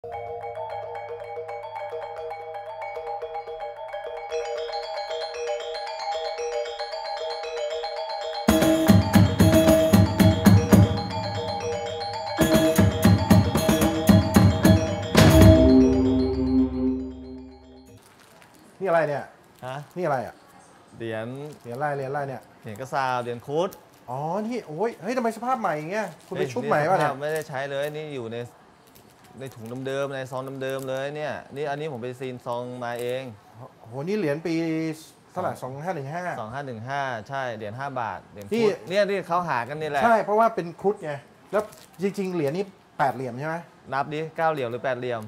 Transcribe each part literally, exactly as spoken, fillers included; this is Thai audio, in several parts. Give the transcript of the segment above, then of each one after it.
นี่อะไรเนี่ยฮะนี่อะไรอ่ะเหรียญเหรียญอะไรเหรียญอะไรเนี่ยเหรียญกระซาวเหรียญคุดอ๋อนี่โอ้ยเฮ้ยทำไมสภาพใหม่อย่างเงี้ยคุณไปชุบใหม่ป่ะเนี่ยไม่ได้ใช้เลยนี่อยู่ในในถุงเดิมๆในซองเดิมๆเลยเนี่ยนี่อันนี้ผมไปซีนซองมาเองโหนี่เหรียญปีเท่าไหร่สองห้าหนึ่งห้าสองห้าหนึ่งห้าใช่เหรียญห้าบาทเหรียญคุดเนี่ยที่เขาหากันนี่แหละใช่เพราะว่าเป็นครุฑไงแล้วจริงๆเหรียญนี้แปดเหลี่ยมใช่ไหมนับดิเก้าเหลี่ยมหรือแปดเหลี่ยม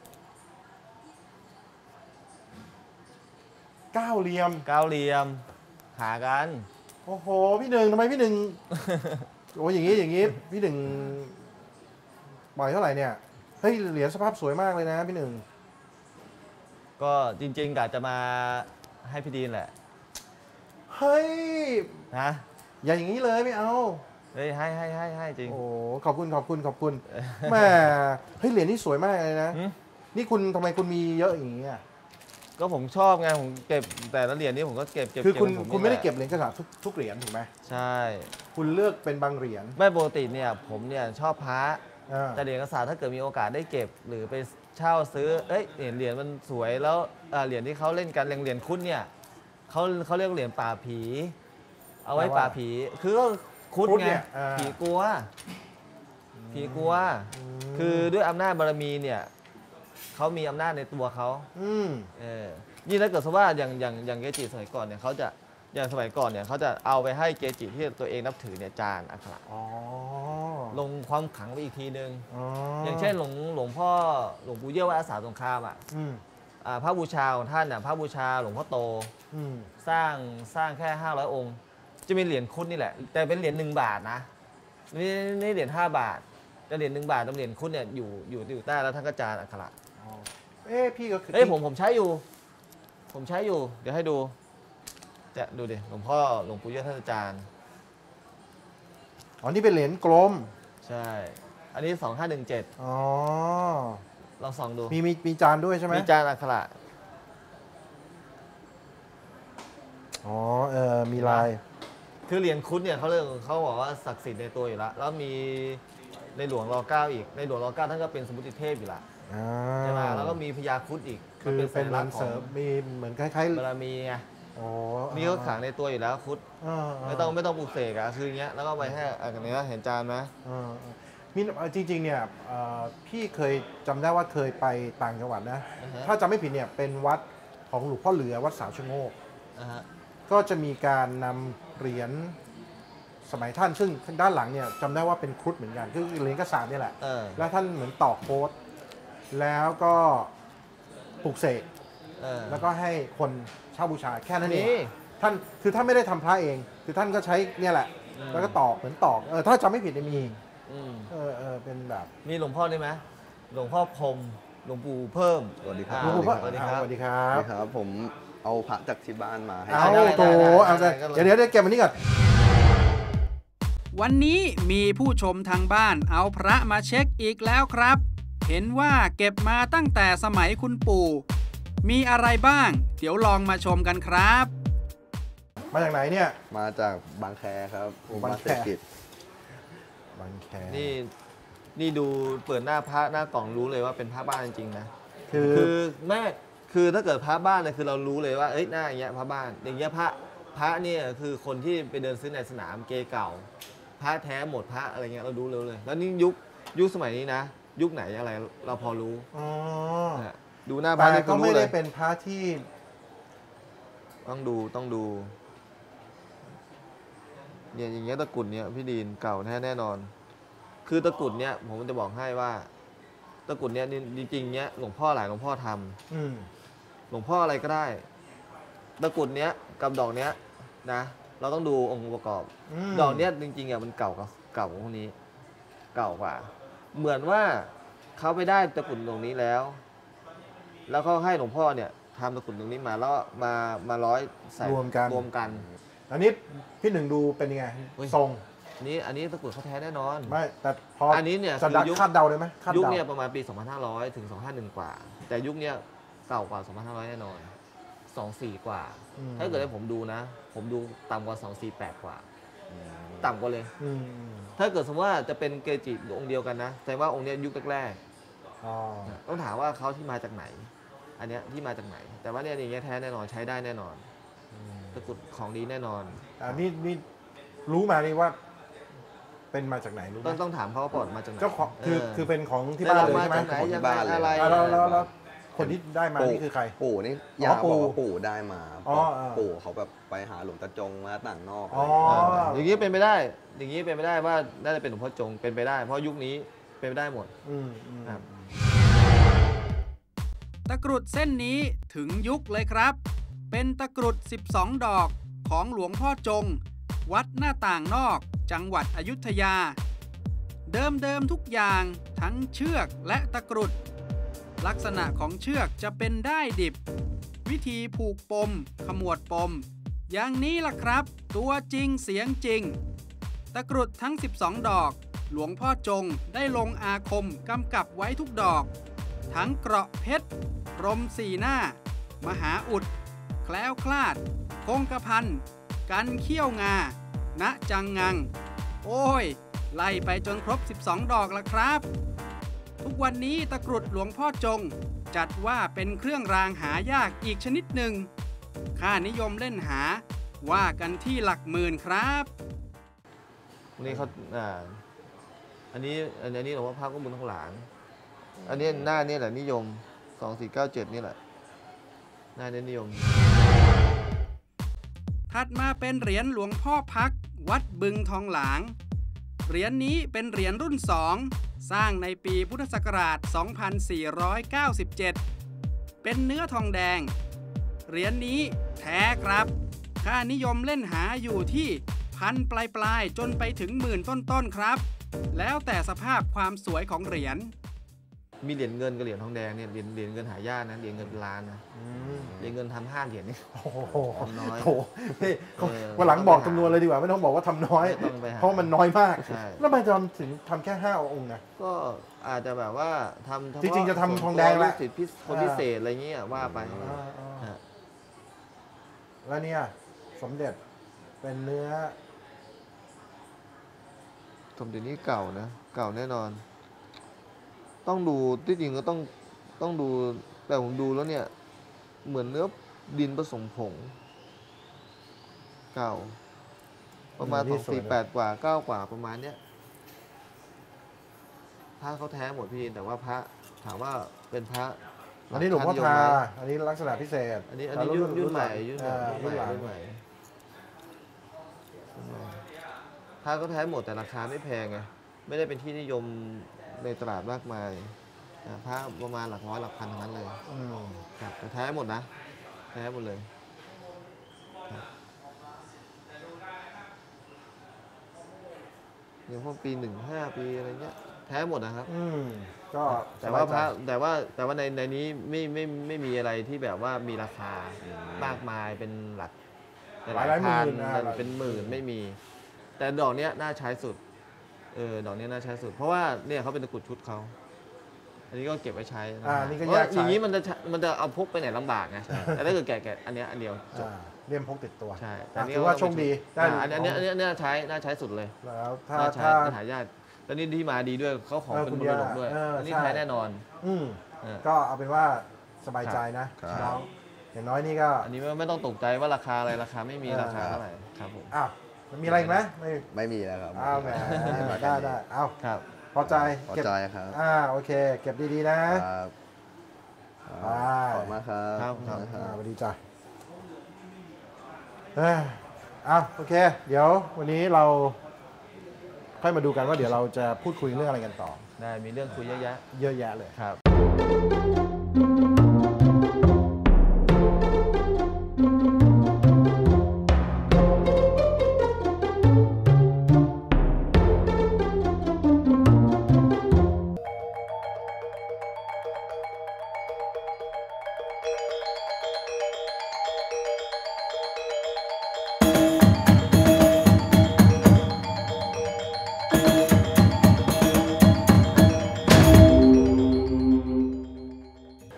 เก้าเหลี่ยมเก้าเหลี่ยมหากันโอ้โหพี่หนึ่งทำไมพี่หนึ่งโอ้อย่างงี้อย่างงี้พี่หนึ่งปล่อยเท่าไหร่เนี่ยเฮ้ยเหรียญสภาพสวยมากเลยนะพี่หนึ่งก็จริงๆกะจะมาให้พี่ดีนแหละเฮ้ยนะอย่าอย่างนี้เลยไม่เอาเฮ้ยให้ให้ให้ให้จริงโอ้ขอบคุณขอบคุณขอบคุณแม่เฮ้ยเหรียญนี่สวยมากเลยนะนี่คุณทำไมคุณมีเยอะอย่างนี้อ่ะก็ผมชอบไงผมเก็บแต่ละเหรียญนี้ผมก็เก็บเก็บคือคุณคุณไม่ได้เก็บเหรียญกระสาบทุกทุกเหรียญถูกไหมใช่คุณเลือกเป็นบางเหรียญไม่ปกติเนี่ยผมเนี่ยชอบพระแต่เหรียญกระสาบถ้าเกิดมีโอกาสได้เก็บหรือไปเช่าซื้อเอ้ยเหรียญเหรียญมันสวยแล้วเหรียญที่เขาเล่นกันเหรียญคุดเนี่ยเขาเขาเรียกเหรียญป่าผีเอาไว้ป่าผีคือก็คุดไงผีกลัวผีกลัวคือด้วยอำนาจบารมีเนี่ยเขามีอำนาจในตัวเขาเออยิ่งถ้าเกิดสมมติว่าอย่างอย่างอย่างเกจิสมัยก่อนเนี่ยเขาจะอย่างสมัยก่อนเนี่ยเขาจะเอาไปให้เกจิที่ตัวเองนับถือเนี่ยจานอักขระลงความขังไปอีกทีนึงอย่างเช่นหลวงหลวงพ่อหลวงปู่เยี่ยววัดอาสาสงครามอ่ะพระบูชาของท่านน่ะพระบูชาหลวงพ่อโตสร้างสร้างแค่ห้าร้อยองค์จะมีเหรียญคุดนี่แหละแต่เป็นเหรียญหนึ่งบาทนะนี่นี่เหรียญห้าบาทแต่เหรียญหนึ่งบาทกับเหรียญคุดเนี่ยอยู่อยู่อยู่ใต้แล้วท่านก็จานอักขระเอ้พี่ก็คือเอ้ผมผมใช้อยู่ผมใช้อยู่เดี๋ยวให้ดูจะดูดิหลวงพ่อหลวงปู่เยี่ยมท่านอาจารย์อ๋อนี่เป็นเหรียญกลมใช่อันนี้สองห้าหนึ่งเจ็ดอ๋อลองส่องดูมีมีมีจานด้วยใช่ไหมมีจานอักขระอ๋อเออมีลายคือเหรียญคุดเนี่ยเขาเรียกเขาบอกว่าศักดิ์สิทธิ์ในตัวอยู่แล้วแล้วมีในหลวงรอเก้าอีกในหลวงรอเก้าท่านก็เป็นสมุติเทพอยู่ละใช่ไหมแล้วก็มีพญาคุดอีกคือเป็นเหมือนเสริมมีเหมือนคล้ายๆบารมีไงมีเขาขังในตัวอยู่แล้วคุดไม่ต้องไม่ต้องปลุกเสกอะคืออย่างเงี้ยแล้วก็ไปให้อันนี้เห็นจานไหมมีจริงๆเนี่ยพี่เคยจำได้ว่าเคยไปต่างจังหวัดนะถ้าจำไม่ผิดเนี่ยเป็นวัดของหลวงพ่อเหลือวัดสาวชะโงกก็จะมีการนำเหรียญสมัยท่านซึ่งด้านหลังเนี่ยจำได้ว่าเป็นครุฑเหมือนกันคือเหรียญกระสาบนี่แหละแล้วท่านเหมือนตอกโค้ดแล้วก็ปลุกเสกแล้วก็ให้คนเช่าบูชาแค่นั้นเองท่านคือท่านไม่ได้ทำพระเองคือท่านก็ใช้เนี่ยแหละแล้วก็ตอกเหมือนตอกเออถ้าจำไม่ผิดมีเออเออเป็นแบบมีหลวงพ่อได้ไหมหลวงพ่อพรมหลวงปู่เพิ่มสวัสดีครับหลวงปู่สวัสดีครับสวัสดีครับครับผมเอาพระจากที่บ้านมาให้เอาโถเอาเดี๋ยวเดี๋ยวเดี๋ยวเก็บวันนี้ก่อนวันนี้มีผู้ชมทางบ้านเอาพระมาเช็คอีกแล้วครับเห็นว่าเก็บมาตั้งแต่สมัยคุณปู่มีอะไรบ้างเดี๋ยวลองมาชมกันครับมาจากไหนเนี่ยมาจากบางแคครับบางแคบางแคนี่นี่ดูเปิดหน้าพระหน้ากล่องรู้เลยว่าเป็นพระบ้านจริงๆนะคือคือแม่คือถ้าเกิดพระบ้านเนี่ยคือเรารู้เลยว่าเอ้ยหน้าอย่างเงี้ยพระบ้านอย่างเงี้ยพระพระเนี่ยคือคนที่ไปเดินซื้อในสนามเกเก่าพระแท้หมดพระอะไรเงี้ยเราดูเร็วเลยแล้วนี่ยุคยุคสมัยนี้นะยุคไหนอะไรเราพอรู้อ๋อดูหน้าพระแต่ก็ไม่ได้เป็นพระที่ต้องดูต้องดูเนี่ยอย่างเงี้ยตะกุดเนี่ยพี่ดีนเก่าแท้แน่นอนคือตะกุดเนี่ยผมจะบอกให้ว่าตะกุดเนี่ยจริงๆเนี้ยหลวงพ่อหลายหลวงพ่อทำหลวงพ่ออะไรก็ได้ตะกุดเนี้ยกับดอกเนี้ยนะเราต้องดูองค์ประกอบดอกเนี้ยจริงๆอ่ะมันเก่ากับเก่ากว่าพวกนี้เก่ากว่าเหมือนว่าเขาไปได้ตะกุดตรงนี้แล้วแล้วเขาให้หลวงพ่อเนี่ยทำตะกุดตรงนี้มาแล้วมามาร้อยใส่รวมกันรวมกันอันนี้พี่หนึ่งดูเป็นยังไงทรงอันนี้อันนี้ตะกรุดเขาแท้แน่นอนไม่แต่พออันนี้เนี่ยจะดักคือยุคคาดเดาได้ไหมคาดยุคเดาเนี่ยประมาณปี สองพันห้าร้อย ถึง สองพันห้าร้อยเอ็ด กว่า แต่ยุคเนี้ยเก่ากว่า สองพันห้าร้อย แน่นอน สองพันสี่ร้อย กว่าอืมถ้าเกิดให้ผมดูนะ ผมดูต่ำกว่า สองพันสี่ร้อยแปด กว่า ต่ำกว่าเลยอืมถ้าเกิดสมมติว่าจะเป็นเกจิองค์เดียวกันนะแสดงว่าองค์เนี้ยยุคแรกอ๋อๆต้องถามว่าเขาที่มาจากไหน อันเนี้ยที่มาจากไหน แต่ว่าเนี่ยอย่างเงี้ยแท้แน่นอนใช้ได้แน่นอนตะกรุดของดีแน่นอนอันนี้นี่รู้มานี่ว่า เป็นมาจากไหนรู้ไหมต้องต้องถามเขาว่าปลอดมาจากไหนเจ้าของคือเคือเป็นของที่บ้านเลยใช่ไหมด้รับาจากไหนของที่ยังไงบ้านเลยอะไรอ่ะแล้วแล้วแล้วคนที่ได้มานี่คือใครปู่นี่อ๋อย่าปู่บอกว่าปู่ได้มาอ๋อบอกอ่าปู่เขาแบบไปหาหลวงตาจงมาต่างนอกอ๋ออย่างนี้เป็นไปได้ อย่างนี้เป็นไปได้ว่าน่าจะเป็นหลวงพ่อจงเป็นไปได้ เพราะยุคนี้เป็นไปได้หมดอืมอืมครับตะกรุดเส้นนี้ถึงยุคเลยครับ เป็นตะกรุดสิบสองดอกของหลวงพ่อจง วัดหน้าต่างนอกจังหวัดอยุธยา เดิมเดิมทุกอย่างทั้งเชือกและตะกรุด ลักษณะของเชือกจะเป็นด้ายดิบ วิธีผูกปม ขมวดปม อย่างนี้ล่ะครับ ตัวจริงเสียงจริง ตะกรุดทั้งสิบสองดอก หลวงพ่อจงได้ลงอาคมกำกับไว้ทุกดอก ทั้งเกราะเพชรพรมสี่หน้า มหาอุด แคล้วคลาด คงกระพัน กันเขี้ยวงา ณจังงัง โอ้ย ไล่ไปจนครบสิบสองดอกละครับ ทุกวันนี้ตะกรุดหลวงพ่อจง จัดว่าเป็นเครื่องรางหายากอีกชนิดหนึ่ง ค่านิยมเล่นหาว่ากันที่หลักหมื่นครับวันนี้เขาอ่าอันนี้อันนี้หลวงพ่อพักก็บุญทั้งหลางอันนี้หน้านี่แหละนิยม สองสี่เก้าเจ็ด นี่แหละ หน้านี้นิยมถัดมาเป็นเหรียญหลวงพ่อพักวัดบึงทองหลาง เหรียญนี้เป็นเหรียญรุ่นสองสร้างในปีพุทธศักราช สองพันสี่ร้อยเก้าสิบเจ็ด เป็นเนื้อทองแดง เหรียญนี้แท้ครับ ค่านิยมเล่นหาอยู่ที่พันปลายๆจนไปถึงหมื่นต้นๆครับ แล้วแต่สภาพความสวยของเหรียญมีเหรียญเงินกับเหรียญทองแดงเนี่ยเหรียญเหรียญเงินหายากนะเหรียญเงินเป็นล้านนะอืมเหรียญเงินทำห้าเหรียญนี่โอ้โหทำน้อยโอ้โหนี่เออวันหลังบอกจำนวนเลยดีกว่า ไม่ต้องบอกว่าทำน้อยไม่ต้องไปหาเพราะมันน้อยมากใช่แล้วทำไมทำถึงทำแค่ห้าองค์นะก็อาจจะแบบว่าทำเฉพาจริงๆจะทำทองแดงแหละลูกศิษย์พิเศษคนพิเศษอะไรเงี้ยว่าไปอ่าอ่าฮะแล้วเนี่ยสมเด็จเป็นเนื้อสมเด็จนี้เก่านะ เก่าแน่นอน ต้องดูที่จริงก็ต้องต้องดูแต่ผมดูแล้วเนี่ย เหมือนเนื้อดินผสมผง เก่า ประมาณอืมนี่สองสวยสี่นะแปดกว่าเก้ากว่าประมาณเนี้ยพระเขาแท้หมดพี่แต่ว่าพระถามว่าเป็นพระอันนี้หลวงพ่อนิยมทาไมอันนี้ลักษณะพิเศษอันนี้อันนี้ยุ่นยุ่นใหม่ยุ่นใหม่อ่ายุ่รุ่นนใหหม่ลังรุ่นใหม่รุ่นใหม่พระก็แท้หมดแต่ราคาไม่แพงไงไม่ได้เป็นที่นิยมในตลาดมากมายอ่าพระประมาณหลักร้อยหลักพันทั้งนั้นเลยอืมครับแต่แท้หมดนะแท้หมดเลยครับอย่างพวกปีหนึ่งห้าปีอะไรเงี้ยแท้หมดนะครับอืมก็แต่ว่าพระสบยใจแต่ว่าแต่ว่าในในนี้ไม่ไม่ไม่มีอะไรที่แบบว่ามีราคามากมายเป็นหลักหลายหลายหมื่พันอ่ะเป็นหมื่นไม่มี แต่ดอกเนี้ยน่าใช้สุดเออดอกเนี้ยน่าใช้สุด เพราะว่าเนี่ยเขาเป็นตะกรุดชุดเขาอันนี้ก็เก็บไว้ใช้นะอ่านี่ก็เพราะแยกอย่างใช้นี้มันจะมันจะเอาพกไปไหนลำบากไงแต่ถ้าเกิดแกะแกะอันเนี้ยอันเดียวจบอ่าเลี่ยมพกติดตัวใช่แต่อ่ะนนี้ถือว่าโชคดีได้อ่าอันเนี้ยอันเนี้ยอันเนี้ยน่าใช้น่าใช้สุดเลยแล้วถ้าน่าใช้ถ้าน่าหายากแล้วนี่ที่มาดีด้วยเขาของเออเป็นคุณมรดกด้วยเอออัอันนี้ใช่แท้แน่นอนอืมเออก็เอาเป็นว่าสบายใจนะครับ น้องอย่างน้อยนี่ก็อันนี้ไม่ไม่ต้องตกใจว่าราคาอะไรราคาไม่มีเออราคาเท่าไหร่ครับผมอ้าวมันมีอะไรอีกไหมไม่ไม่มีแล้วครับอ้าวแหมได้ได้เอ้าครับพอใจพอเก็บใจครับอ่าโอเค เก็บดีๆนะครับขอบคุณมากครับครับครับนะอ่าสวัสดีจ้ะเอ้ยอ้าวโอเค เดี๋ยววันนี้เราค่อยมาดูกันว่าเดี๋ยวเราจะพูดคุยเรื่องอะไรกันต่อได้มีเรื่องคุยเยอะแยะเยอะแยะเลยครับ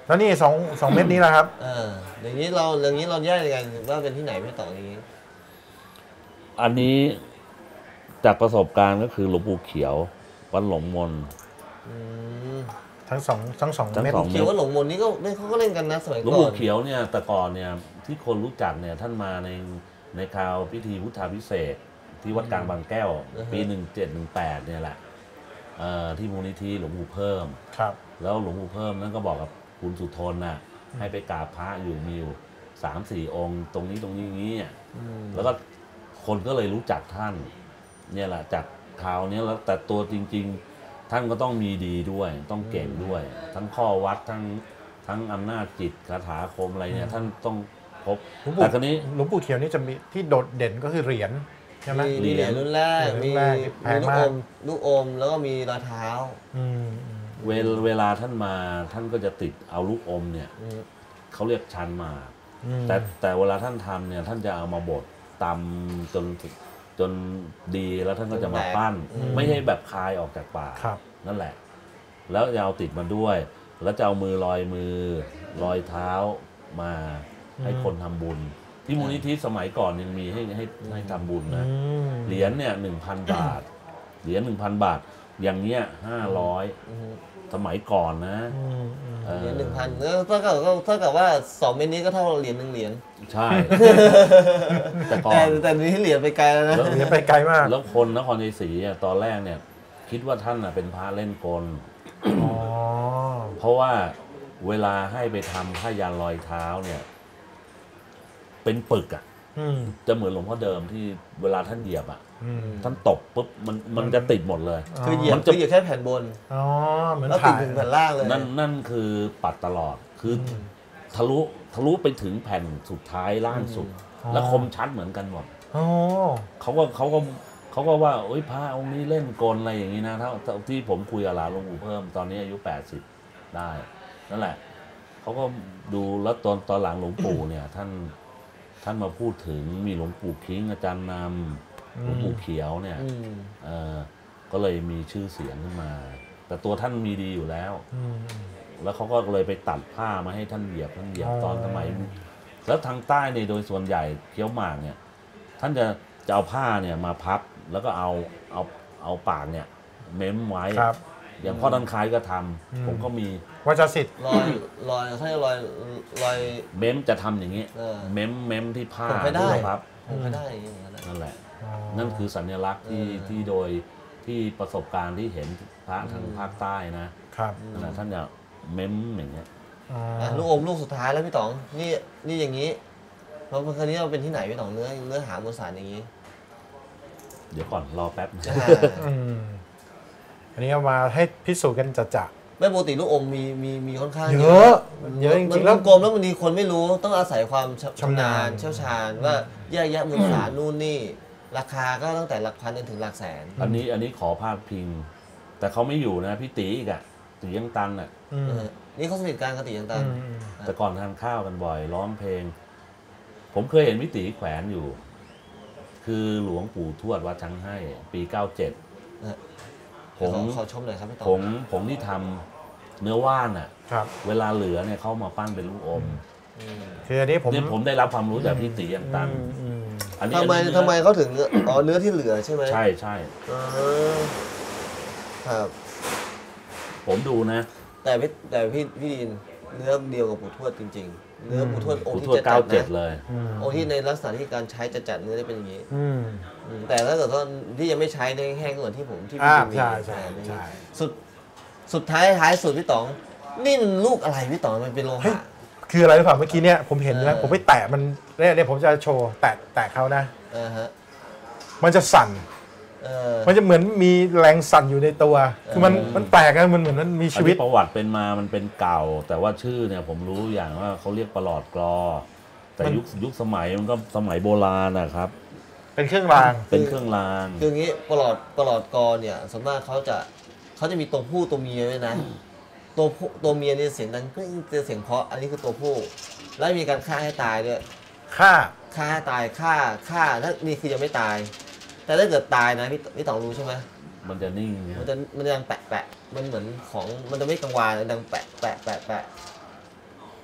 แล้วนี่สองสองเม็ดนี้แหละครับเอออย่างนี้เราอย่างนี้เราแยกยังไงว่าเป็นที่ไหนพี่ต่ออย่างนี้อันนี้จากประสบการณ์ก็คือหลวงปู่เขียววัดหลงมนอืมทั้งสองทั้งสองทั้งเม็ดสองเขียวว่าหลงมนนี่ก็เนี่ยเขาก็เล่นกันนะสมัยหลวงก่อปู่นเขียวเนี่ยแต่ก่อนเนี่ยที่คนรู้จักเนี่ยท่านมาในในคราวพิธีพุทธาภิเษกที่วัดกลางบางแก้ว ปีหนึ่งเจ็ดหนึ่งแปดเนี่ยแหละเอ่อที่มูลนิธิหลวงปู่เพิ่มครับแล้วหลวงปู่เพิ่มนั่นก็บอกกับคุณสุทนน่ะให้ไปกราบพระอยู่มีอยู่สามสี่องค์ ตรงนี้ตรงนี้อย่างนี้แล้วก็คนก็เลยรู้จักท่านเนี่ยแหละจากคราวนี้แล้วแต่ตัวจริง ๆ ท่านก็ต้องมีดีด้วย ต้องเก่งด้วย ทั้งข้อวัดทั้งทั้งอำนาจจิตคาถาอาคมอะไรเนี่ยท่านต้องครบหลวงปู่แต่คราวนี้หลวงปู่เขียวนี่จะมีที่โดดเด่นก็คือเหรียญใช่ไหมมีมีเหรียญรุ่นแรกเหรีมียญรุ่นแรกแพมีงลูกมาอก มลูกอมแล้วก็มีรอยเท้าอืมอืมเวลเวลาท่านมาท่านก็จะติดเอาลูกอมเนี่ยอืมเขาเรียกชันหมากอืมแต่แต่เวลาท่านทำเนี่ยท่านจะเอามาบดตำจนจนดีแล้วท่านก็จะมาปั้น ไม่ใช่แบบคายออกจากปากครับนั่นแหละ แล้วจะเอาติดมาด้วย แล้วจะเอามือลอยมือลอยเท้ามาให้คนทำบุญ ที่มูลนิธิสมัยก่อนยังมีให้ให้ให้ทำบุญนะอืมเหรียญเนี่ยหนึ่งพันบาท เหรียญหนึ่งพันบาท อย่างเงี้ยห้าร้อยสมัยก่อนนะอืมอืมเออเหรียญหนึ่งพันแล้วเท่ากับก็เท่ากับว่าสองเม็ดนี้ก็เท่าเหรียญหนึ่งเหรียญใช่ แต่ก่อแต่นแต่นี้เหรียญไปไกลแล้วนะแล้วเหรียญไปไกลมากแล้วคนนครชัยศรีอ่ะตอนแรกเนี่ย คิดว่าท่านอ่ะเป็นพระเล่นกลอ๋อเพราะว่าเวลาให้ไปทำผ้ายันรอยเท้าเนี่ย เป็นปึกอ่ะอืมจะเหมือนหลวงพ่อเดิมที่เวลาท่านเหยียบอ่ะอืมท่านตบปุ๊บมันมันจะติดหมดเลยคือเหยียบมันจะคือเหยียบแค่แผ่นบนอ๋อเหมือนแล้วติถ่าดยถึงแผ่นล่างเลยนั่นนั่นคือปัดตลอดคืออทะลุทะลุไปถึงแผ่นสุดท้ายล่างสุด และคมชัดเหมือนกันหมดอ๋อเขาก็เขาก็เขาก็ว่าโอ้ยพระองค์นี้เล่นกลอะไรอย่างนี้นะถ้าที่ผมคุยกับหลานหลวงปู่เพิ่มตอนนี้อายุแปดสิบได้นั่นแหละเขาก็ดูแล้วตอนตอนหลังหลวงปู่เนี่ยท่านท่านมาพูดถึงมีหลวงปู่คิงอาจารย์นำหลวงปู่เขียวเนี่ยอืมเออก็เลยมีชื่อเสียงขึ้นมา แต่ตัวท่านมีดีอยู่แล้วอืมแล้วเขาก็เลยไปตัดผ้ามาให้ท่านเหยียบท่านเหยียบอ๋อตอนสมัย แล้วทางใต้เนี่ยโดยส่วนใหญ่เคี้ยวหมากเนี่ย ท่านจะจะเอาผ้าเนี่ยมาพับ แล้วก็เอาเอาเอาปากเนี่ย เม้มไว้ครับอย่างพ่อท่านคล้ายก็ทำอืมผมก็มีวัชสิทธิ์รอยรอยเขาเรียกรอยรอยเม้มจะทำอย่างนี้เออเม้มเม้มที่ผ้าผมไปได้ที่เราพับผมก็ได้อย่างนี้เหมือนกันนะนั่นแหละอ๋อนั่นคือสัญลักษณ์ที่เออที่โดยที่ประสบการณ์ที่เห็นพระทางภาคใต้นะครับ นั่นแหละท่านจะเม้มอย่างเงี้ยอ๋ออ่ะลูกอมลูกสุดท้ายแล้วพี่ต๋องนี่นี่อย่างนี้เพราะครั้นี้เราเป็นที่ไหนพี่ต๋องเนื้อเนื้อหามวลสารอย่างนี้เดี๋ยวก่อนรอแป๊บนะอ่าอืมอันนี้เอามาให้พิสูจน์กันจัดจ่ะไม่ปกติลูกอมมีมีมีค่อนข้างเยอะเยอะจริงๆแล้แล้ว วกลมแล้วบางทีคนไม่รู้ต้องอาศัยความชำชำนานาญญเชี่ยวชาญว่าแยกแยะมวลสารนู่นนี่ ราคาก็ตั้งแต่หลักพันจนถึงหลักแสนอันนี้อันนี้ขอพาดพิง แต่เขาไม่อยู่นะพี่ตีอีกอะตียังตันอะอืมเออนี่เขาสนิทกันกับติยังตัอืนมอืมแต่ก่อนทานข้าวกันบ่อยร้องเพลง ผมเคยเห็นพี่ตีแขวนอยู่ คือหลวงปู่ทวดวัดช้างให้ ปีเก้าเจ็ด ผผม ขอชมหน่อยครับพี่ต๋ผองงผงที่ทำเนื้อว่านอะครับเวลาเหลือเนี่ยเขามาปั้นเป็นลูกอมอืมคืออันนี้ผมเนี่ยผมได้รับความรู้จากพี่ตียังตันอืมอืมอันนี้ทำไมอันนี้ทำไมเขาถึงเนื้ออ๋อเนื้อที่เหลือใช่ไหมใช่ใช่เออครับผมดูนะแต่พี่แต่พี่พี่ดินเนื้อเดียวกับปู่ทวดจริง ๆ เนื้อปู่ทวดองปู่ค์ทที่วดจะจัเก้าดเจ็ดนะเลยอืมองค์ที่ในลักษณะที่การใช้จะจัดเนื้อได้เป็นอย่างนี้อืมอืมแต่ถ้าเกิดว่าที่ยังไม่ใช้ในแห้งก็เหมือนที่ผมที่อ่าพี่ดินมีใช่ใช่อ่าไม่มีใช่สุดสุดท้ายท้ายสุดพี่ต๋องนี่มันลูกอะไรพี่ต๋องมันเป็นโลเฮ้ยหะคืออะไรหรือเปล่าเมื่อกี้เนี่ยผมเห็นนะเออผมไปแตะมันเนี่ยเนี่ยผมจะโชว์แตะแตะเขานะอ่าฮะมันจะสั่นเออมันจะเหมือนมีแรงสั่นอยู่ในตัว คือมันเออมันแปลกนะมันเหมือนมันมีอัชีนวินี้ตประวัติเป็นมามันเป็นเก่า แต่ว่าชื่อเนี่ยผมรู้อย่างว่าเขาเรียกประหลอดกรอ แต่มันยุคยุคสมัยมันก็สมัยโบราณนะครับเป็นเครื่องรางเป็นเครื่องรางคืออย่างนี้ปลอดปลอดกรเนี่ยส่วนมากเขาจะเขาจะมีตัวผู้ตัวเมียด้วยนะ ตัวผู้ตัวเมียเนี่ยเสียงดังก็จะเสียงเพราะอันนี้คือตัวผู้ แล้วมีการฆ่าให้ตายด้วยค่าฆ่าให้ตายฆ่าฆ่าถ้านี่คือยังไม่ตาย แต่ถ้าเกิดตายนะพี่พี่ต๋องรู้ใช่ไหมมันจะนิ่งเนี่ยมันจะมันจะดังแปะแปะมันเหมือนของมันจะไม่กังวานดังแปะแปะแปะแปะ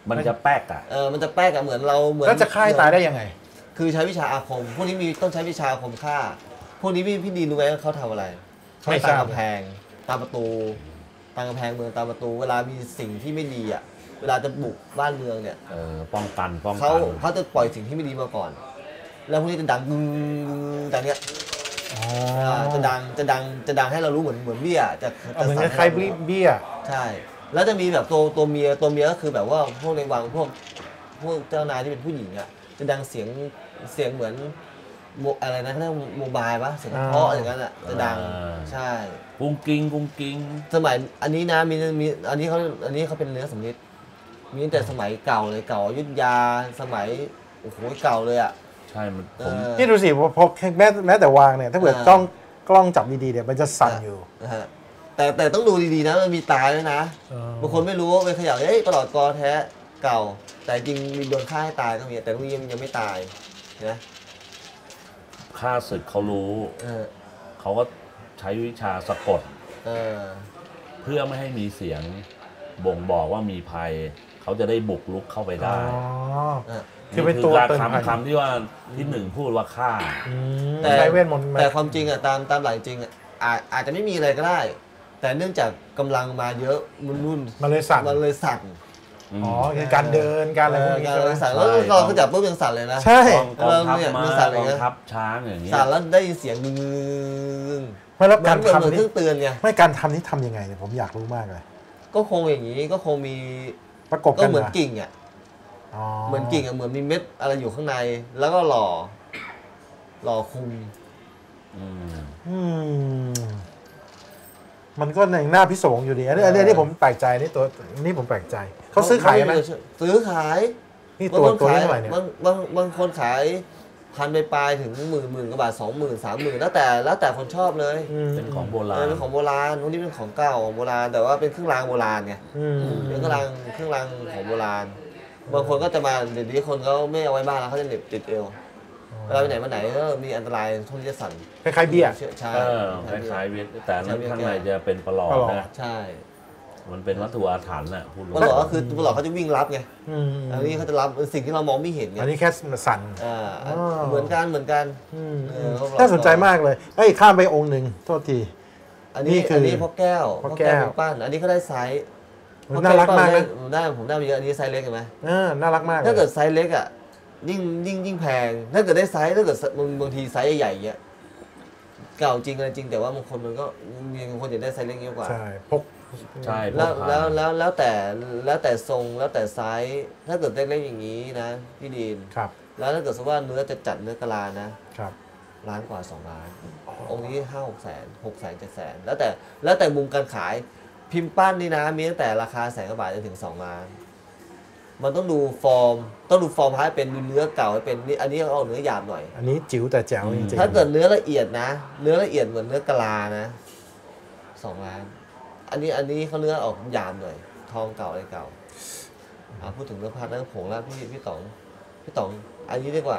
มันจะแป๊กอ่ะเออมันจะแป๊กอะเหมือนเราเหมือนแล้วจะฆ่าให้ตายได้ยังไงคือใช้วิชาอาคม พวกนี้มีต้องใช้วิชาอาคมฆ่า พวกนี้พี่พี่ดีรู้ไหมว่าเขาทำอะไรเขาไม่ตาทมราบกำแพงตามประตูตามกำแพงเมืองตามประตู เวลามีสิ่งที่ไม่ดีอ่ะเวลาจะบุกบ้านเมืองเนี่ยเออป้องกันป้องเขากันเขาจะปล่อยสิ่งที่ไม่ดีมาก่อน แล้วพวกนี้จะดังงึ้งดังเนี้ยอ๋อจะดังจะดังจะดังให้เรารู้เหมือนเหมือนเบี้ยจะเอาเหมือนจะคล้ายให้ๆเบี้ยใช่ แล้วจะมีแบบตัวตัวเมียตัวเมียก็คือแบบว่าพวกในวังพวกพวกเจ้านายที่เป็นผู้หญิงอ่ะจะดังเสียงเสียงเหมือนโมอะไรนะเขาเรียกโมบายปะเสียงเพราะอย่างนั้นอ่ะจะดังใช่กุ้งกิ้งกุ้งกิ้งสมัยอันนี้นะมีมีอันนี้เขาอันนี้เขาเป็นเนื้อสำลิดมีตั้งแต่สมัยเก่าเลยเก่าอยุธยาสมัยโอ้โหเก่าเลยอ่ะใช่มันเอผมอนี่ดูสิพอพอแม้แม้แต่วางเนี่ยถ้าเกิดอ่ากล้องกล้องจับดีๆเนี่ยมันจะสั่นอยู่นะฮะแต่แต่ต้องดูดีๆนะมันมีตายด้วยนะเออบางคนไม่รู้ว่าไปเขย่าเอ้ยประหลอดกอแท้เก่า แต่จริงมีโดนฆ่าให้ตายก็มีแต่ตรงนี้ยังยังไม่ตายนะข้าศึกเขารู้เออเขาก็ใช้วิชาสะกดเออเพื่อไม่ให้มีเสียงบ่งบอกว่ามีภัย เขาจะได้บุกลุกเข้าไปอ๋ได้อเออคือเป็นตัวการเตือนภัยคำคำที่ว่าที่หนึ่งพูดว่าฆ่าอืมแต่ใช้เวทมนต์ไหมแต่ความจริงอ่ะตามตามหลักจริงอ่ะอาจอาจจะไม่มีอะไรก็ได้ แต่เนื่องจากกำลังมาเยอะมันรุ่นมันเลยสั่นมันเลยสั่นอ๋อคือการเดินการอะไรพวกนี้การใช่ไหมสั่นแล้วเราก็จับปุ๊บยังสั่นเลยนะใช่กองทัพเนี่ยม้ามีสัตว์อะไรกองเงี้ยทัพช้างอย่างเงี้ยสั่นแล้วได้ยินเสียงงึงไม่แล้วเหมืกาอนรเหมือนทำเครื่นี่องเตือนไงไม่การทำนี่ทำยังไงเนี่ยผมอยากรู้มากเลยก็คงอย่างนี้ก็คงมีประกบก็กันเหมือนรกิ่งอ่ะอ๋อเหมือนกิ่งอ่ะเหมือนมีเม็ดอะไรอยู่ข้างใน แล้วก็หล่อหล่อคุมอืมอืมมันก็ในหน้าพิศวงอยู่ดีอันนี้อันนี้อันนี้ผมแปลกใจนี่ตัวนี่ผมแปลกใจเขาซื้อขายไหมซื้อขายนี่ตัวบางคนตัวขายนี้เท่าไหร่เนี่ยบางบางบางคนขายพันไปปลายถึงหมื่นหมื่นกว่าบาทสองหมื่นสามหมื่นแล้วแต่แล้วแต่คนชอบเลยอืมเป็นของโบเอราอณเป็นของโบราณพวกนี้เป็นของเก่าของโบราณแต่ว่าเป็นเครื่องรางโบราณไงอืมเป็นเครื่องรางเครื่องรางของโบราณ บางคนก็จะมาเดี๋ยวนี้คนเขาไม่เอาไว้บ้านแล้วเขาจะเหน็บติดเอวเวลาไปไหนมาไหนก็มีอันตรายทุนจะสั่นคล้ายๆเบี้ยใช่เออคล้ายๆเวทแต่อันนั้นข้างในจะเป็นประหลอดประหลอดนะใช่มันเป็นวัตถุอาถรรพ์น่ะพูดปลาหลอดก็คือปลาหลอดเขาจะวิ่งรับไงอืมอันนี้เขาจะรับสิ่งที่เรามองไม่เห็นไงอันนี้แค่สั่นอ่าอ๋อเหมือนกันเหมือนกันอืมเออเขาบอกน่าสนใจมากเลยเอ้ยข้ามไปองค์หนึ่งโทษทีอันนี้นี่คืออัอันนี้พ่อแก้วพ่อแก้วเป็นปั้นอันนี้เขาได้ไซส์น่ารักมากนะผมได้ผมได้มาเยอะอันนี้ไซส์เล็กเห็นไหมเออน่ารักมากลยถ้าเกิดไซส์เล็กอ่ะยิ่งยิ่งยิ่งแพง ถ้าเกิดได้ไซส์ถ้าเกิดบางบางทีไซส์ใหญ่ๆเงี้ยเก่าจริงอะไรจริงแต่ว่าบางคนมันก็มีบางคนอยากได้ไซส์เล็กเยอะกว่าใช่พกใช่พแล้วกพาแล้วแล้วแล้วแต่แล้วแต่ทรงแล้วแต่ไซส์ถ้าเกิดเล็กๆอย่างนี้นะพี่ดีนครับแล้วถ้าเกิดสมมติว่าเนื้อจะจัดเนื้อกะลานะครับ ล้านกว่าสองล้านองค์นี้ห้าหกแสนหกแสนเจ็ดแสนแล้วแต่แล้วแต่มุมการขายพิมพ์ปั้นนี่นะมีตั้งแต่ราคาแสนกว่าบาทจนถึงสองล้าน มันต้องดูฟอร์ม ต้องดูฟอร์มให้เป็นดูเนื้อเก่าให้เป็นนี่อันนี้เอาเนื้อหยาบหน่อยอันนี้จิ๋วแต่แจ๋วจริงๆถ้าเกิดเนื้อละเอียดนะ เนื้อละเอียดเหมือนเนื้อกะลานะสองล้าน อันนี้อันนี้เขาเนื้อออกหยาบหน่อย ทองเก่าอะไรเก่าอ่าพูดถึงเนื้อพัดเนื้อผงแล้วพี่พี่ต๋องพี่ต๋อง อันนี้ดีกว่า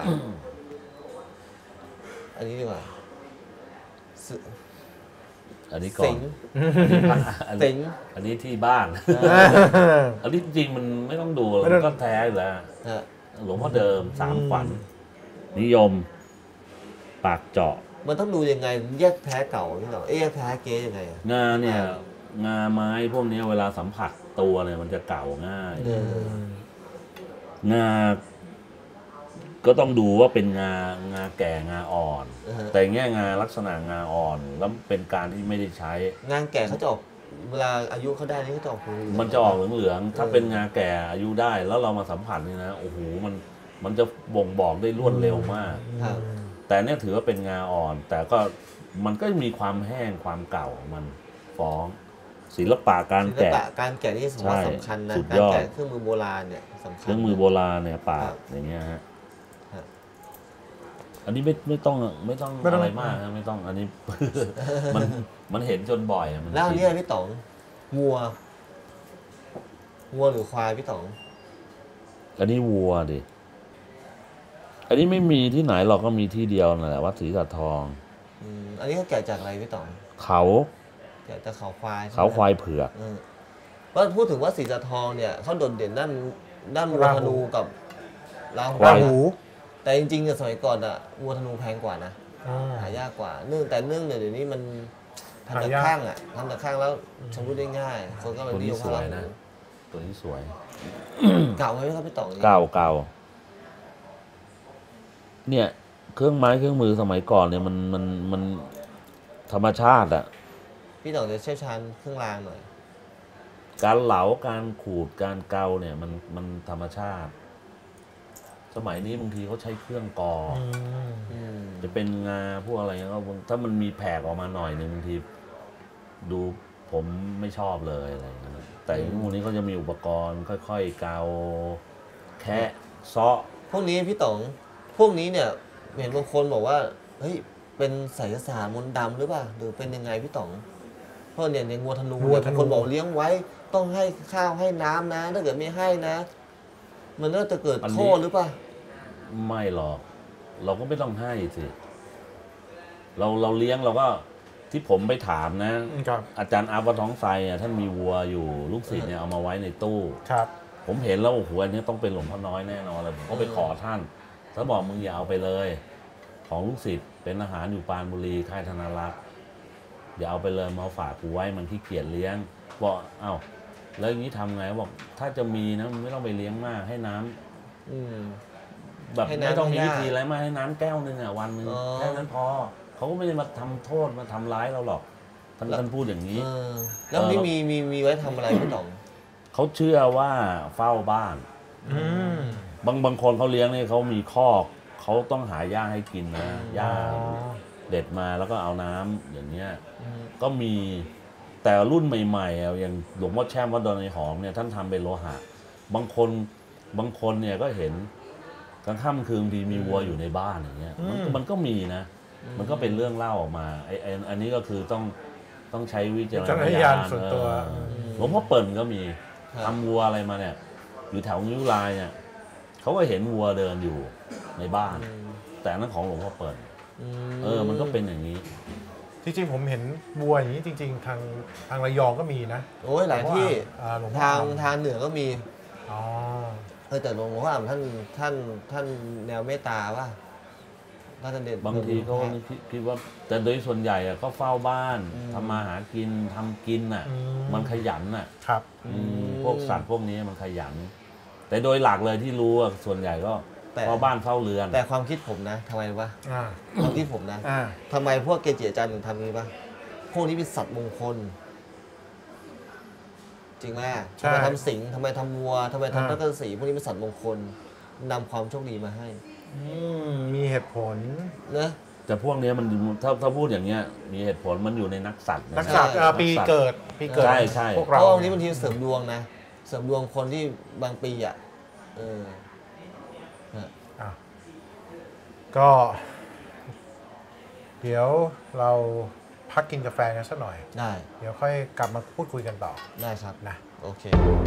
อันนี้ดีกว่าสึอันนี้ก่อสินงอันสินี้งอันนี้ที่บ้าน อันนี้จริงๆมันไม่ต้องดูไม่ต้องมันก็แท้อยู่แล้วฮะหลวงพ่อเดิมสามขวัญนิยม ปากเจาะมันต้องดูยังไงแยกแท้เก่าพี่ต๋องเอ๊ะแยกแท้เก๊ยังไงอะงาเนี่ย งาไม้พวกเนี้ยเวลาสัมผัสตัวเนี่ยมันจะเก่าง่ายเอองา ก็ต้องดูว่าเป็นงางาแก่งาอ่อนอ่าฮะแต่อย่างเงี้ยงาลักษณะงาอ่อน แล้วเป็นการที่ไม่ได้ใช้งานแก่เขาจะออกเวลาอายุเขาได้นี่เขาจะออกเหลืองๆมันจะออกเหลืองๆถ้าเออเป็นงาแก่อายุได้ แล้วเรามาสัมผัสนี่นะโอ้โหมันมันจะบ่งบอกได้รวดเร็วมากครับแต่เนี่ยถือว่าเป็นงาอ่อน แต่ก็มันก็มีความแห้งความเก่าของมันฟ้องศิลปะการศิลแกะปะการแกะนี่ผมว่าใช่สำคัญนะสุดการยอดแกะเครื่องมือโบราณเนี่ยสำคัญเครื่องมือโบราณเนี่ยปาครักบอย่างเงี้ยฮะครับอันนี้ไม่ไม่ต้องไม่ต้องไม่ต้องอะไรมากนะไม่ต้องอันนี้ มันมันเห็นจนบ่อยอะมันแล้วอันชิเนี้ยพี่ต๋องวัววัวหรือควายพี่ต๋องอันนี้วัวดิอันนี้ไม่มีที่ไหนหรอกก็มีที่เดียวนั่นแหละวัดศรีสัตทองอืมอันนี้เขาแกะจากอะไรพี่ต๋องเขาแกะจากเขาควายใช่ไหมเขาควายเผือกเออเพราะพูดถึงว่าสีจันทองเนี่ยเขาโดดเด่นด้านด้านวัวราหูธนูกับราหูราหูแต่จริงๆเนี่ยสมัยก่อนอะวัวธนูแพงกว่านะอ่าหายากกว่าเนื่องแต่เนื่องเนี่ยเดี๋ยวนี้มันทำจากหายากข้างอะทำจากข้างแล้วชำรุดได้ง่าย คนก็เลยตัวนินี้ยมสวยรานะหูตัวนี้สวยเก่าไหมครับพี่ต่องเก่าเก่าเนี่ยเครื่องไม้เครื่องมือสมัยก่อนเนี่ยมันมันมันธรรมชาติอะพี่ต่องจะเชี่ยวชาญเครื่องรางหน่อยการเหลาการขูดการเกาเนี่ยมันมันธรรมชาติ สมัยนี้บางทีเขาใช้เครื่องกอออืมอืมจะเป็นงาพวกอะไรเงี้ยก็ถ้ามันมีแผกออกมาหน่อยหนึ่งบางทีดูผมไม่ชอบเลยอะไรอย่างเงี้ยแต่พวกนี้เขาจะมีอุปกรณ์ค่อยๆเกาแคะเซาะพวกนี้พี่ต๋องพวกนี้เนี่ยเห็นบางคนบอกว่าเฮ้ยเป็นไสยศาสตร์มนต์ดำหรือเปล่าหรือเป็นยังไงพี่ต๋องเพราะเนี่ยในงัวธนูงัวเนี่ยธนูบางคนบอกเลี้ยงไว้ต้องให้ข้าวให้น้ำนะ ถ้าเกิดไม่ให้นะ มันน่าจะเกิดโทษหรือเปล่าไม่หรอก เราก็ไม่ต้องให้สิเราเราเลี้ยงเราก็ที่ผมไปถามนะครับอาจารย์อาวัดท้องไฟอ่ะท่านมีวัวอยู่ลูกศิษย์เนี่ยเอามาไว้ในตู้ครับผมเห็นแล้วโอ้โหอันนี้ต้องเป็นหลวงพ่อน้อยแน่นอนเลยผมก็ไปขอท่านท่านบอกมึงอย่าเอาไปเลย ของลูกศิษย์เป็นอาหารอยู่ปรานบุรีค่ายธนารักษ์อย่าเอาไปเลยมาฝากกูไว้มันขี้เกียจเลี้ยงบอกเอ้าแล้วอย่างนี้ทำไงบอกถ้าจะมีนะมันไม่ต้องไปเลี้ยงมากให้น้ำอืมแบบให้น้ำไม่ต้องมีให้วิยาธีอะไรมากให้น้ำแก้วหนึงอ่ะวันหนึ่งอ๋อแค่นั้นพอเขาก็ไม่ได้มาทำโทษมาทำร้ายเราหรอกท่านแล้วท่านพูดอย่างนี้เออแล้วนี่มีมีมีไว้ทำอะไรพี่ต๋องเขาเชื่อว่าเฝ้าบ้านอืมบางบางคนเขาเลี้ยงเนี่ยเขามีคอกเขาต้องหาหญ้าให้กินนะหญ้าอ๋อเด็ดมาแล้วก็เอาน้ำอย่างเงี้ยอืมก็มีแต่รุ่นใหม่ๆอ่ะอย่างหลวงพ่อแช่มวัดดอนในหอมเนี่ยท่านทำเป็นโลหะ บางคนบางคนเนี่ยก็เห็นกลางค่ำคืนดีมีวัวอยู่ในบ้านอย่างเงี้ยมันอืมมันก็มีนะ มันก็เป็นเรื่องเล่าออกมาไอ้ไอ้อันนี้ก็คือต้องต้องใช้วิจารวิจารณณญาญาณณส่วนตัวเออหลวงพ่อเปิ่นก็มีครับทำวัวอะไรมาเนี่ย อยู่แถวนิ้วลายเนี่ยเขาก็เห็นวัวเดินอยู่ในบ้านอืมแต่อันนั้นของหลวงพ่อเปิ่นอืเออ มันก็เป็นอย่างนี้จริงๆผมเห็นวัวอย่างนี้จริง ๆ ทางทางระยองก็มีนะโอ้ยหลายที่อ่าหลวงพ่อทางอ่ำทางเหนือก็มีอ๋อเออแต่หลวงพ่ออ่ำท่านท่านท่านแนวเมตตาป่ะท่านเด็ดบางทีเขาคิดคิดว่าแต่โดยส่วนใหญ่อะก็เฝ้าบ้านทำมาหากินทำกินอ่ะอืมมันขยันอ่ะครับอืมพวกสัตว์พวกนี้มันขยัน แต่โดยหลักเลยที่รู้อะส่วนใหญ่ก็แต่เฝ้าบ้านเฝ้าเรือนแต่ความคิดผมนะทำไมรู้ป่ะอ่าความคิดผมนะอ่าทำไมพวกเกจิอาจารย์ถึงทำอย่างนี้ป่ะพวกนี้เป็นสัตว์มงคล จริงไหมใช่ทำไมทำสิงห์ทำไมทำวัวทำไมอ่าทำพระกระสีพวกนี้เป็นสัตว์มงคลนำความโชคดีมาให้อืมมีเหตุผลนะแต่พวกเนี้ยมันถ้าถ้าพูดอย่างเงี้ย มีเหตุผลมันอยู่ในนักสัตว์ะนักสัตว์ใช่เอ่อปีเกิดปีเกิดใช่ใช่พวกเพเราราะวันนี้บางทีเสริมดวงนะ เสริมดวงคนที่บางปีอ่ะเออฮะอ่ะก็ เดี๋ยวเราพักกินกาแฟกันสักหน่อยได้เดี๋ยวค่อยกลับมาพูดคุยกันต่อได้ครับนะโอเค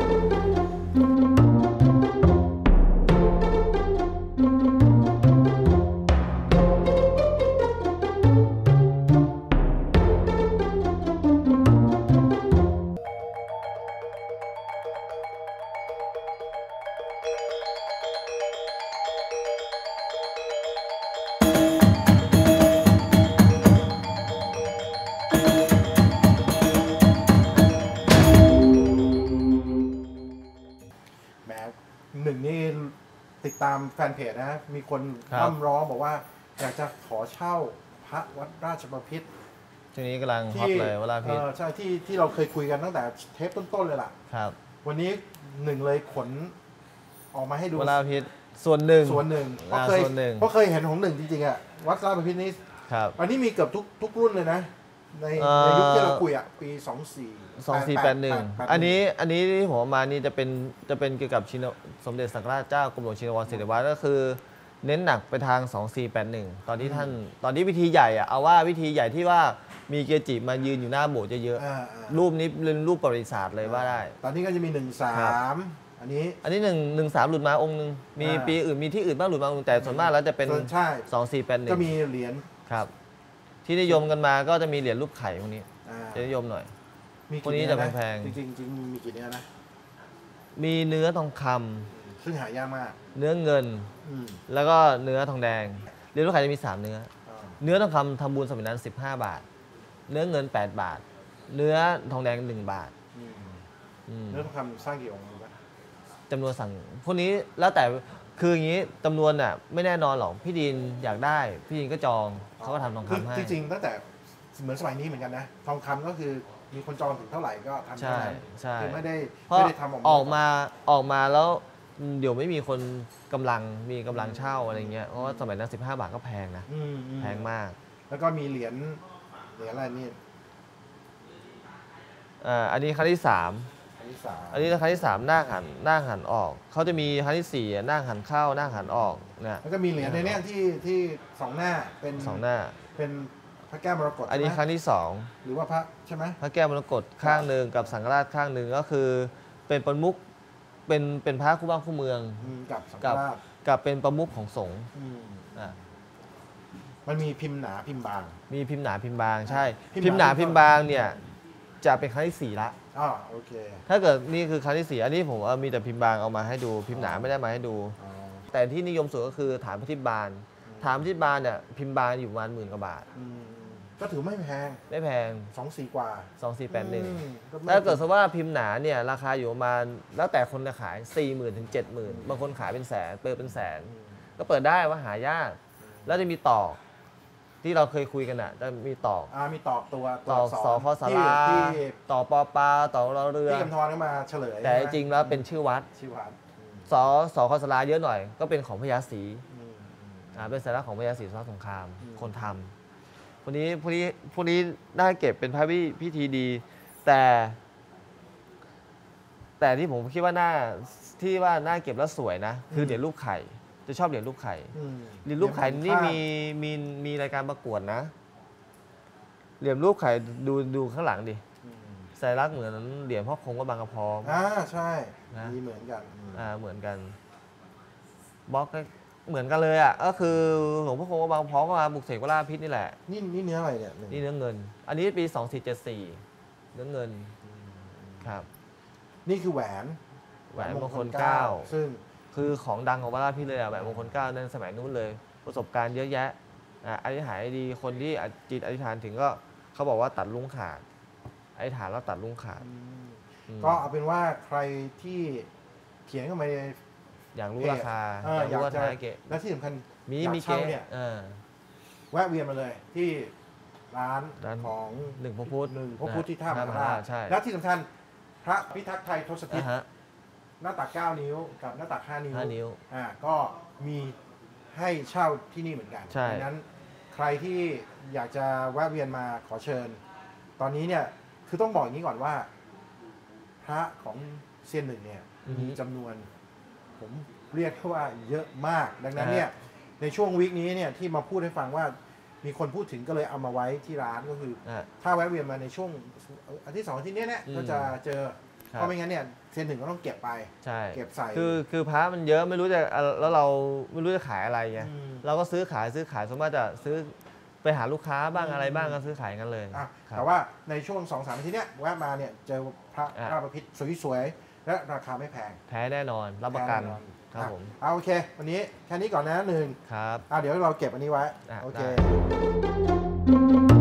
แหมหนึ่งนี่ติดตามแฟนเพจนะ มีคนครับร่ำร้องบอกว่า อยากจะขอเช่าพระวัดราชบพิตรช่วงนี้กำลังฮอตเลยวลาพิษเออใช่ที่ที่เราเคยคุยกันตั้งแต่เทปต้นๆเลยล่ะครับวันนี้หนึ่งเลยขนออกมาให้ดูวลาพิษส่วนหนึ่งส่วนหนึ่งเพราะอ่าเคยส่วนหนึ่งเพราะเคยเห็นของหนึ่งจริงๆอะวัดราชบพิตรนี้ครับอันนี้มีเกือบทุกทุกรุ่นเลยนะ ในเอ่อในยุคที่เราคุยอะปีสองสี่สองสี่แปดหนึ่งอันนี้อันนี้ที่ผมเอามานี่จะเป็นจะเป็นเกี่ยวกับชินสมเด็จสังฆราชเจ้ากรมหลวงชินวรศิริวัฒน์ก็คือ เน้นหนักไปทางสองสี่แปดหนึ่งตอนที่ท่านตอนที่พิธีใหญ่อะเอาว่าพิธีใหญ่ที่ว่ามีเกจิมายืนอยู่หน้าโบสถ์เยอะอ่าอ่าๆรูปนี้เป็นรูปประวัติศาสตร์เลยว่าได้ตอนนี้ก็จะมีหนึ่งสาครัมอันนี้อันนี้หนึ่งหนึ่งสามหลุดมาองค์หนึ่งมีอ่าปีอื่นมีที่อื่นบ้างหลุดมาองค์แต่ส่วนมากแล้วจะเป็นส่วนใช่สองสี่แปดหนึ่งก็มีเหรียญครับ ที่นิยมกันมาก็จะมีเหรียญรูปไข่พวกนี้อ่าจะนิยมหน่อยมีพวกนี้กี่จะเนื้อแพงๆจริงๆจริงๆมีกี่เนื้อนะมีเนื้อทองคำซึ่งหายากมากเนื้อเงินอืมแล้วก็เนื้อทองแดงเหรียญลูกไข่จะมีสามเนื้ออ่าเนื้อทองคำทำบุญสมัยนั้นสิบห้าบาท เนื้อเงินแปดบาท เนื้อทองแดงหนึ่งบาทอืมอืมเนื้อทองคำสร้างกี่องค์รู้ปะจำนวนสั่งพวกนี้แล้วแต่คืออย่างนี้จำนวนน่ะไม่แน่นอนหรอกพี่ดินอยากได้พี่ดินก็จองเขาก็ทำทองคือคำให้จริงๆตั้งแต่เหมือนสมัยนี้เหมือนกันนะทองคำก็คือมีคนจองถึงเท่าไหร่ก็ทำเท่าใช่นั้นใช่คือไม่ได้เพราะไม่ได้ทำออกมาออกมาออกมาแล้วเดี๋ยวไม่มีคนกำลังมีกำลังเช่าอะไรเงี้ยเพราะว่าสมัยนั้นสิบห้าบาทก็แพงนะอืมอืมแพงมากแล้วก็มีเหรียญเหรียญอะไรนี่อ่าอันนี้ครั้งที่สามอันที่สามอันนี้ครั้งที่สามหน้าหันหน้าหันออกเขาจะมีครั้งที่สี่หน้าหันเข้าหน้าหันออกเนี่ยแล้วก็มีเหรียญในเนี้ยที่ที่สองหน้าเป็นสองหน้าเป็นพระแก้วมรกตอันนี้ใช่คไหมรั้งที่สองหรือว่าพระใช่ไหมพระแก้วมรกตข้างหนึ่งกับสังฆราชข้างหนึ่งก็คือเป็นประมุขเป็นเป็นพระคู่บ้านคู่เมืองอืมกับสังฆกับราชกับเป็นประมุขของสงฆ์อืมอ่ะมันมีพิมพ์หนาพิมพ์บางมีพิมพ์หนาพิมพ์บางใช่พิพิมมพ์พ์หหนานาพิมพ์บางเนี่ยจะเป็นครั้งที่สี่ละอ๋อโอเคถ้าเกิดนี่คือครั้งที่สี่อันนี้ผมเอามีแต่พิมพ์บางเอามาให้ดูพิมพ์หนาไม่ได้มาให้ดูอ๋อแต่ที่นิยมสุดก็คือฐานพระทิพย์บานฐานพระทิพย์บานเนี่ยพิมพ์บานอยู่ประมาณหมื่นกว่าบาทอืมก็ถือไม่แพงไม่แพงสองสี่กว่าสองสี่แปดหนึ่งอืมก็ไม่ถ้าเกิดสมมติว่าพิมพ์หนาเนี่ยราคาอยู่ประมาณแล้วแต่คนจะขาย สี่หมื่นถึงเจ็ดหมื่นบางคนขายเป็นแสนเปิดเป็นแสนอืมก็เปิดได้ว่าหายาก แล้วจะมีตอกที่เราเคยคุยกันอ่ะจะมีตอกอ่ามีตอกตัวตอกสสอพอสาราที่ตอกปอปลาตอกเราเรือที่กำธรก็มาเฉลยแต่จใช่ไหมริงๆแล้วเป็นชื่อวัดชื่อวัดสอสอคอสลาเยอะหน่อย ก็เป็นของพญาศรีอืมอืมอ่าเป็นสาระของพญาศรีสงครามสงครามอืมคนทำพวกนี้พวกนี้พวกนี้ได้เก็บเป็นพระพิพิธีดี แต่ แต่ที่ผมคิดว่าน่าที่ว่าน่าเก็บแล้วสวยนะ คือเหรียญรูปไข่ จะชอบเหรียญรูปไข่อืมเหรียญรูปไข่นี่มีมีมีรายการประกวดนะ เหรียญรูปไข่ดูดูข้างหลังดิอืมสัญลักษณ์เหมือนเหรียญพ่อคงวัดบางกระพร้อมอ่าใช่นะมีเหมือนกันอืมอ่าเหมือนกันบล็อกก็เหมือนกันเลยอ่ะก็คือหลวงพ่อคงวัดบางกระพร้อมก็มาบุกเสกวราพิษนี่แหละนี่นี่เนื้ออะไรเนี่ยหนึ่งนี่เนื้อเงิน อันนี้ปีสองสี่เจ็ดสี่เนื้อเงินครับนี่คือแหวนแหวนมงคลเก้าซึ่งคือของดังของวัดราชพิษเลยอ่ะแหวนมงคลเก้าในสมัยนู้นเลย ประสบการณ์เยอะแยะอ่ะอธิษฐานให้ดีคนที่จิตอธิษฐานถึงก็เขาบอกว่าตัดลุงขาดอธิษฐานแล้วตัดลุงขาดอืมอืมก็เอาเป็นว่าใครที่เขียนเข้ามาในอยากรู้ราคาเอออยากอยากรู้ว่าจะท้ายเกะและที่สำคัญมีอยากมีเช่าเกะเนี่ยเออแวะเวียนมาเลยที่ร้านร้านของหนึ่งพระพุทธหนึ่งพระพุทธที่ท่ามท่ามหาหาราราชชใช่และที่สำคัญพระพิทักษ์ไทยทศพิอ่าธฮะหน้าตักเก้านิ้วกับหน้าตักห้านิ้วห้านิ้วอ่าก็มีให้เช่าที่นี่เหมือนกันใช่ดังนั้นใครที่อยากจะแวะเวียนมาขอเชิญ ตอนนี้เนี่ยคือต้องบอกอย่างนี้ก่อนว่า พระของเซียนหนึ่งเนี่ยมีจำนวน ผมเรียกว่าเยอะมาก ดังนั้นเนี่ยในช่วงวีคนี้เนี่ยที่มาพูดให้ฟังว่ามีคนพูดถึงก็เลยเอามาไว้ที่ร้านก็คืออ่ะถ้าแวะเวียนมาในช่วงอาทิตย์สองอาทิตย์เนี้ยเนี่ยอืมก็จะเจอครับเพราะไม่งั้นเนี่ยเซียนหนึ่งก็ต้องเก็บไปใช่เก็บใส่คือคือพระมันเยอะไม่รู้จะอ่ะแล้วเราไม่รู้จะขายอะไรไงอืมเราก็ซื้อขายซื้อขายสมมติจะซื้อไปหาลูกค้าบ้างอืมอะไรบ้างก็ซื้อขายกันเลยอ่ะครับแต่ว่าในช่วงสองสามอาทิตย์เนี้ยแวะมาเนี่ยเจอพระอ่ะพระประพิษสวยๆและราคาไม่แพงแท้แน่นอนรับประกันแน่นอนครับอ่ะผมเอาโอเค วันนี้แค่นี้ก่อนนะหนึ่งครับอ่ะเดี๋ยวเราเก็บอันนี้ไว้อ่ะโอเคได้